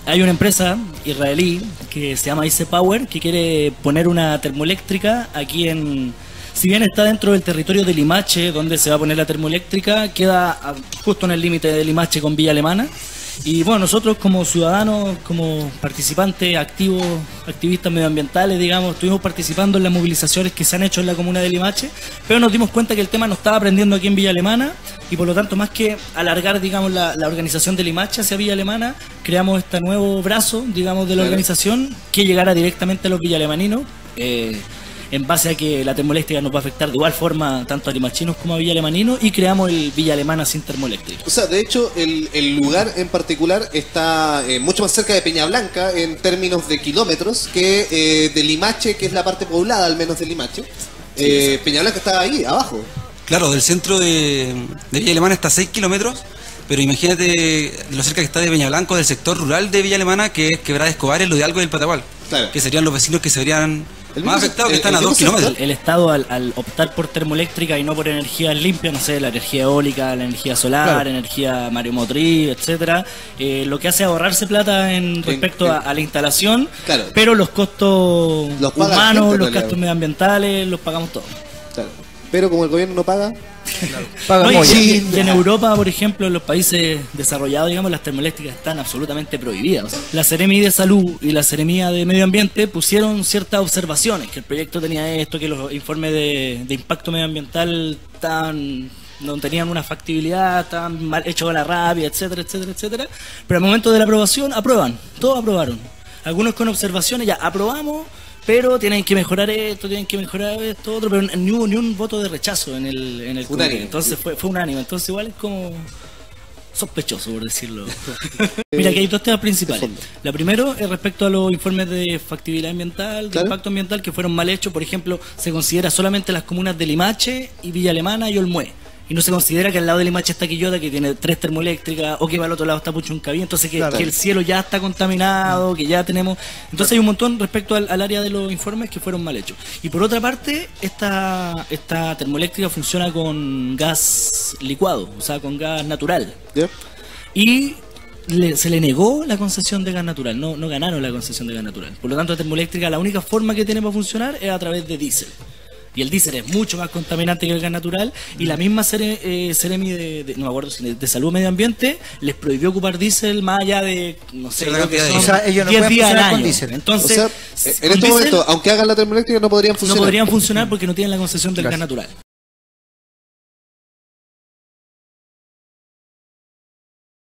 hay una empresa israelí que se llama IC Power que quiere poner una termoeléctrica aquí en... Si bien está dentro del territorio de Limache, donde se va a poner la termoeléctrica, queda justo en el límite de Limache con Villa Alemana. Y bueno, nosotros como ciudadanos, como participantes activos, activistas medioambientales, digamos, estuvimos participando en las movilizaciones que se han hecho en la comuna de Limache, pero nos dimos cuenta que el tema no estaba aprendiendo aquí en Villa Alemana y por lo tanto, más que alargar, digamos, la organización de Limache hacia Villa Alemana, creamos este nuevo brazo, digamos, de la organización que llegara directamente a los villalemaninos. En base a que la termoeléctrica nos va a afectar de igual forma tanto a limachinos como a villalемaninos, y creamos el Villa Alemana sin termoeléctrica. O sea, de hecho, el lugar en particular está mucho más cerca de Peña Blanca en términos de kilómetros que de Limache, que es la parte poblada al menos de Limache. Peña Blanca está ahí, abajo. Claro, del centro de Villa Alemana está a 6 kilómetros, pero imagínate lo cerca que está de Peña Blanca, del sector rural de Villa Alemana, que es Quebrada Escobar, es lo de Algo del Patagual. Claro. Que serían los vecinos que se verían más afectados, que están a 2 kilómetros. El Estado, al optar por termoeléctrica y no por energías limpias, no sé, la energía eólica, la energía solar, energía mareomotriz, etcétera, lo que hace es ahorrarse plata respecto a la instalación, pero los costos humanos, los gastos medioambientales, los pagamos todos. Claro. Pero como el gobierno no paga... y en Europa, por ejemplo, en los países desarrollados, digamos, las termoeléctricas están absolutamente prohibidas. La Seremi de Salud y la Seremi de Medio Ambiente pusieron ciertas observaciones, que el proyecto tenía esto, que los informes de impacto medioambiental no tenían una factibilidad, estaban mal hechos a la rabia, etcétera, etcétera, etcétera. Pero al momento de la aprobación, aprueban, todos aprobaron. Algunos con observaciones, ya aprobamos, pero tienen que mejorar esto, tienen que mejorar esto, otro, pero ni hubo ni un voto de rechazo en el comité. Entonces fue unánime. Entonces igual es como sospechoso, por decirlo. Mira, aquí hay dos temas principales. La primero es respecto a los informes de factibilidad ambiental, de impacto ambiental, que fueron mal hechos. Por ejemplo, se considera solamente las comunas de Limache y Villa Alemana y Olmué. Y no se considera que al lado de Limache está Quillota, que tiene 3 termoeléctricas, o que al otro lado está Puchuncaví, entonces que el cielo ya está contaminado, que ya tenemos... Entonces hay un montón respecto al área de los informes que fueron mal hechos. Y por otra parte, esta termoeléctrica funciona con gas licuado, o sea, con gas natural. Y se le negó la concesión de gas natural, no ganaron la concesión de gas natural. Por lo tanto, la termoeléctrica, la única forma que tiene para funcionar es a través de diésel. Y el diésel es mucho más contaminante que el gas natural, y la misma Seremi no me acuerdo, de Salud y Medio Ambiente les prohibió ocupar diésel más allá de, no sé, creo que son 10 días al año. Entonces, en este momento, aunque hagan la termoeléctrica, no podrían funcionar. No podrían funcionar porque no tienen la concesión del gas natural.